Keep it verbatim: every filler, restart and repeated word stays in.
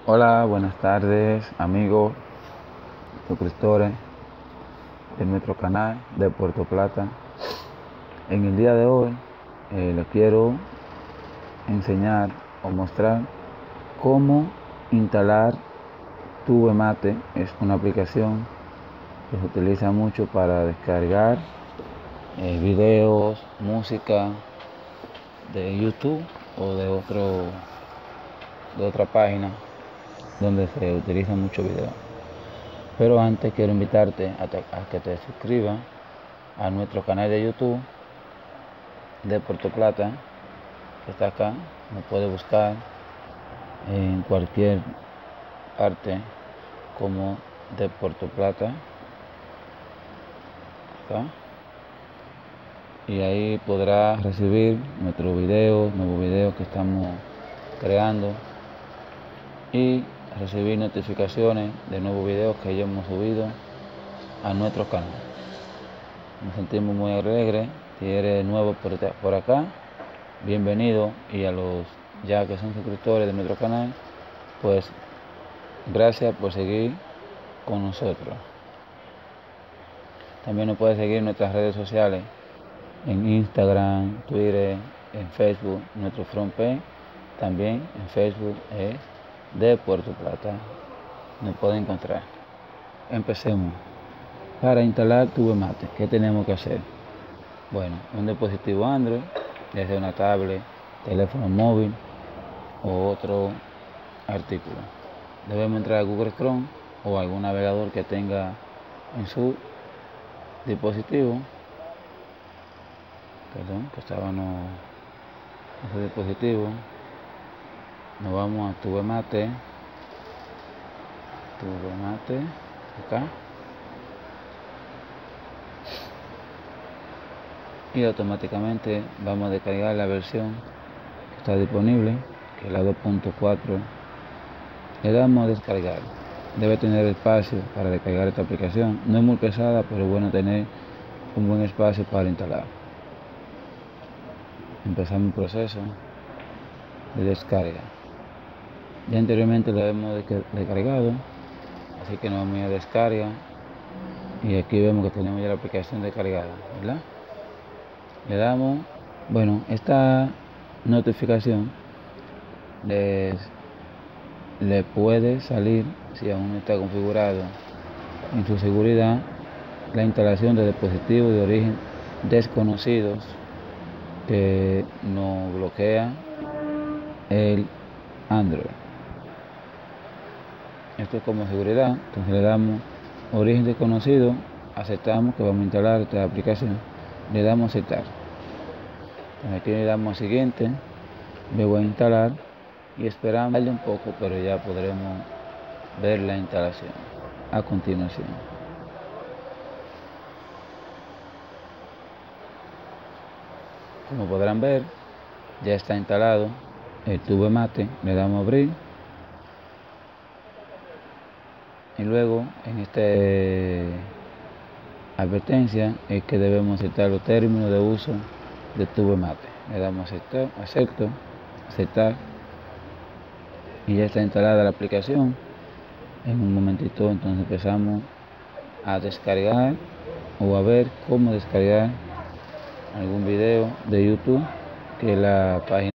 Hola, buenas tardes amigos, suscriptores de nuestro canal de Puerto Plata. En el día de hoy eh, les quiero enseñar o mostrar cómo instalar TubeMate. Es una aplicación que se utiliza mucho para descargar eh, videos, música de YouTube o de otro de otra página donde se utiliza mucho video. Pero antes quiero invitarte a, te, a que te suscribas a nuestro canal de YouTube de Puerto Plata, que está acá. Nos puede buscar en cualquier parte como de Puerto Plata, acá. Y ahí podrás recibir nuestros videos, nuevos videos que estamos creando, y recibir notificaciones de nuevos videos que ya hemos subido a nuestro canal. Nos sentimos muy alegres. Si eres nuevo por acá, bienvenido, y a los ya que son suscriptores de nuestro canal, pues gracias por seguir con nosotros. También nos puedes seguir en nuestras redes sociales, en Instagram, Twitter, en Facebook. Nuestro front page también en Facebook es de Puerto Plata. Nos puede encontrar. Empecemos. Para instalar TubeMate, ¿qué tenemos que hacer? Bueno, un dispositivo Android, desde una tablet, teléfono móvil o otro artículo. Debemos entrar a Google Chrome o algún navegador que tenga en su dispositivo. Perdón, que estaba no, en su dispositivo. Nos vamos a TubeMate. TubeMate, acá. Y automáticamente vamos a descargar la versión que está disponible, que es la dos punto cuatro. Le damos a descargar. Debe tener espacio para descargar esta aplicación. No es muy pesada, pero es bueno tener un buen espacio para instalar. Empezamos el proceso de descarga. Ya anteriormente lo hemos descargado, así que nos vamos a ir a descarga, y aquí vemos que tenemos ya la aplicación descargada, ¿verdad? Le damos, bueno, esta notificación les, le puede salir, si aún no está configurado en su seguridad, la instalación de dispositivos de origen desconocidos, que nos bloquea el Android. Esto es como seguridad. Entonces le damos origen desconocido, aceptamos que vamos a instalar esta aplicación, le damos a aceptar. Entonces aquí le damos a siguiente, luego a instalar, y esperamos un poco, pero ya podremos ver la instalación a continuación. Como podrán ver, ya está instalado el TubeMate. Le damos a abrir, y luego en esta advertencia es que debemos aceptar los términos de uso de TubeMate. Le damos a aceptar, acepto, aceptar, y ya está instalada la aplicación. En un momentito entonces empezamos a descargar o a ver cómo descargar algún video de YouTube, que es la página